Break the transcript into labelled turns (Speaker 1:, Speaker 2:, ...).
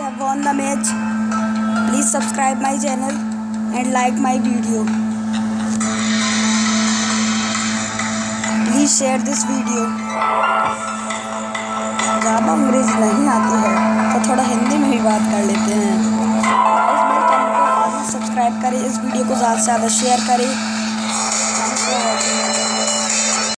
Speaker 1: have won the match. Please subscribe my channel and like my video. Please share this video. ज़्यादा अंग्रेजी नहीं आती है तो थोड़ा हिंदी में ही बात कर लेते हैं। गाइस मेरे चैनल को सब्सक्राइब करें, इस वीडियो को ज़्यादा से ज़्यादा शेयर करें।